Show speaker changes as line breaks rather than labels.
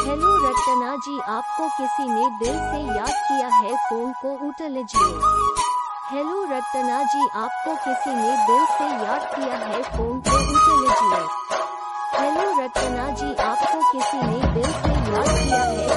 Hello रटना जी, आपको किसी ने दिल से याद किया है, फोन को उठा लीजिए। हेलो रटना जी, आपको किसी ने दिल से याद किया है, फोन को उठा लीजिए। हेलो रटना जी, आपको किसी ने दिल से याद किया है,